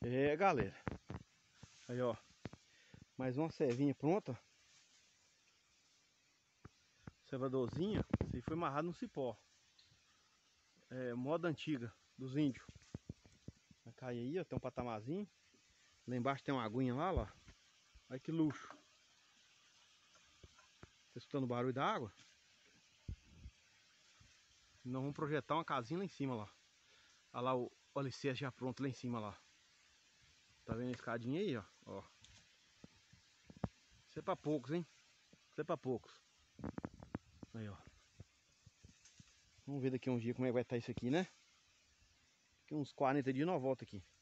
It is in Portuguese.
É, galera. Aí, ó. Mais uma servinha pronta. Servadorzinha. Isso aí foi amarrado no cipó. É, moda antiga dos índios. Vai cair aí, ó. Tem um patamarzinho. Lá embaixo tem uma aguinha lá, ó. Olha que luxo. Tá escutando o barulho da água? Nós vamos projetar uma casinha lá em cima, lá. Olha lá o alicerce já pronto lá em cima, lá. Tá vendo a escadinha aí, ó? Isso é pra poucos, hein? Isso é pra poucos. Aí, ó. Vamos ver daqui uns dias como é que vai estar isso aqui, né? Daqui uns 40 dias nós volta aqui.